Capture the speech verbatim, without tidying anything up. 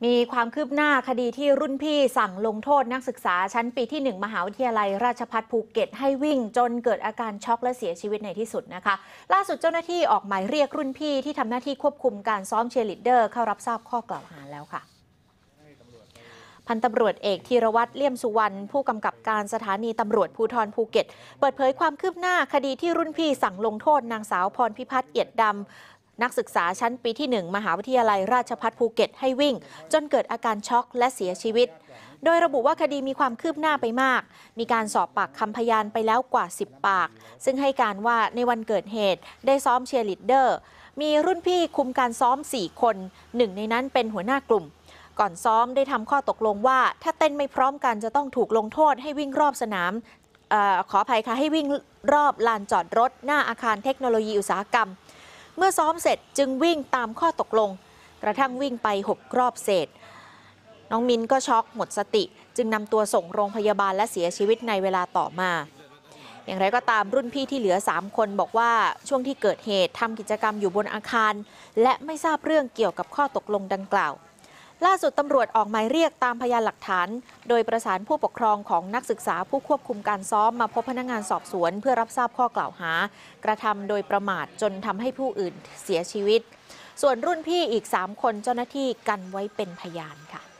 มีความคืบหน้าคดีที่รุ่นพี่สั่งลงโทษนักศึกษาชั้นปีที่หนึ่งมหาวิทยาลัยราชภัฏภูเก็ตให้วิ่งจนเกิดอาการช็อกและเสียชีวิตในที่สุดนะคะล่าสุดเจ้าหน้าที่ออกหมายเรียกรุ่นพี่ที่ทำหน้าที่ควบคุมการซ้อมเชียร์ลีดเดอร์เข้ารับทราบข้อกล่าวหาแล้วค่ะพันตำรวจเอกธีรวัตรเลี่ยมสุวรรณผู้กำกับการสถานีตำรวจภูธรภูเก็ตเปิดเผยความคืบหน้าคดีที่รุ่นพี่สั่งลงโทษนางสาวพรพิพัฒน์เอียดดำนักศึกษาชั้นปีที่หนึ่งมหาวิทยาลัยราชภัฏภูเก็ตให้วิ่งจนเกิดอาการช็อกและเสียชีวิตโดยระบุว่าคดีมีความคืบหน้าไปมากมีการสอบปากคำพยานไปแล้วกว่าสิบปากซึ่งให้การว่าในวันเกิดเหตุได้ซ้อมเชียร์ลีดเดอร์มีรุ่นพี่คุมการซ้อมสี่คนหนึ่งในนั้นเป็นหัวหน้ากลุ่มก่อนซ้อมได้ทำข้อตกลงว่าถ้าเต้นไม่พร้อมกันจะต้องถูกลงโทษให้วิ่งรอบสนามเอ่อขออภัยค่ะให้วิ่งรอบลานจอดรถหน้าอาคารเทคโนโลยีอุตสาหกรรมเมื่อซ้อมเสร็จจึงวิ่งตามข้อตกลงกระทั่งวิ่งไปหกรอบเศษน้องมินก็ช็อกหมดสติจึงนำตัวส่งโรงพยาบาลและเสียชีวิตในเวลาต่อมาอย่างไรก็ตามรุ่นพี่ที่เหลือสามคนบอกว่าช่วงที่เกิดเหตุทำกิจกรรมอยู่บนอาคารและไม่ทราบเรื่องเกี่ยวกับข้อตกลงดังกล่าวล่าสุดตำรวจออกหมายเรียกตามพยานหลักฐานโดยประสานผู้ปกครองของนักศึกษาผู้ควบคุมการซ้อมมาพบพนักงานสอบสวนเพื่อรับทราบข้อกล่าวหากระทำโดยประมาทจนทำให้ผู้อื่นเสียชีวิตส่วนรุ่นพี่อีกสามคนเจ้าหน้าที่กันไว้เป็นพยานค่ะ